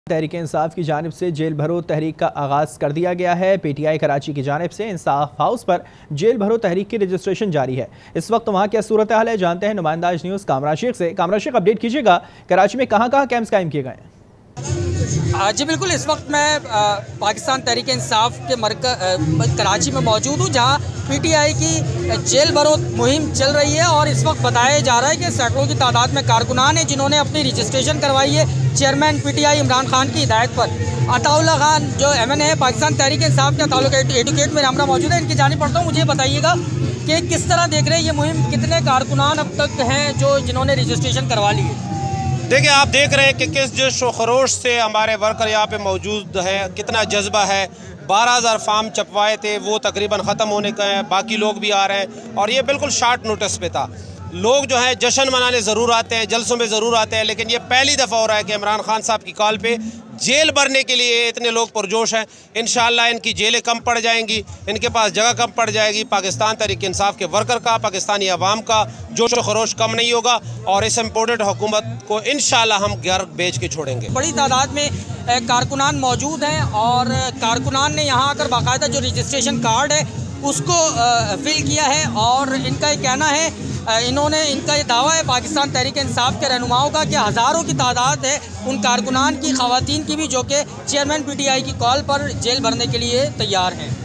तहरीक इंसाफ की जानिब से जेल भरो तहरीक का आगाज़ कर दिया गया है। PTI कराची की जानिब से इंसाफ हाउस पर जेल भरो तहरीक की रजिस्ट्रेशन जारी है। इस वक्त वहाँ क्या सूरत हाल है, जानते हैं नुमाइंदा आज न्यूज़ कामरान शेख से। कामरान शेख, अपडेट कीजिएगा, कराची में कहाँ कहाँ कैंप्स कायम किए गए हैं? जी बिल्कुल, इस वक्त मैं पाकिस्तान तहरीक इंसाफ के मरकज़ कराची में मौजूद हूँ, जहाँ PTI की जेल भरो मुहिम चल रही है। और इस वक्त बताया जा रहा है कि सैकड़ों की तादाद में कारकुनान हैं जिन्होंने अपनी रजिस्ट्रेशन करवाई है चेयरमैन PTI इमरान खान की हिदायत पर। अताउल्लाह खान जो MN है पाकिस्तान तहरीक इंसाफ के ताल्लुक एडवोकेट मेरे हमरा मौजूद है, इनकी जानिब पढ़ता हूँ। मुझे बताइएगा कि किस तरह देख रहे हैं ये मुहिम, कितने कारकुनान अब तक हैं जो जिन्होंने रजिस्ट्रेशन करवा ली है? देखिए, आप देख रहे हैं कि किस जोश व खरोश से हमारे वर्कर यहाँ पे मौजूद हैं, कितना जज्बा है। 12,000 फार्म छपवाए थे, वो तकरीबन ख़त्म होने का है, बाकी लोग भी आ रहे हैं और ये बिल्कुल शार्ट नोटिस पे था। लोग जो हैं जश्न मनाने ज़रूर आते हैं, जलसों में ज़रूर आते हैं, लेकिन ये पहली दफ़ा हो रहा है कि इमरान खान साहब की कॉल पे जेल भरने के लिए इतने लोग पुरजोश हैं। इंशाअल्लाह इनकी जेलें कम पड़ जाएंगी, इनके पास जगह कम पड़ जाएगी। पाकिस्तान तहरीक इंसाफ के वर्कर का, पाकिस्तानी अवाम का जोश व खरोश कम नहीं होगा और इस इम्पोर्टेड हुकूमत को इंशाअल्लाह हम घर बेच के छोड़ेंगे। बड़ी तादाद में कारकुनान मौजूद हैं और कारकुनान ने यहाँ आकर बाकायदा जो रजिस्ट्रेशन कार्ड है उसको फिल किया है। और इनका ये कहना है, इनका ये दावा है पाकिस्तान तहरीक इंसाफ के रहनुमाओं का कि हज़ारों की तादाद है उन कारकुनान की, ख़वातीन की भी, जो कि चेयरमैन PTI की कॉल पर जेल भरने के लिए तैयार हैं।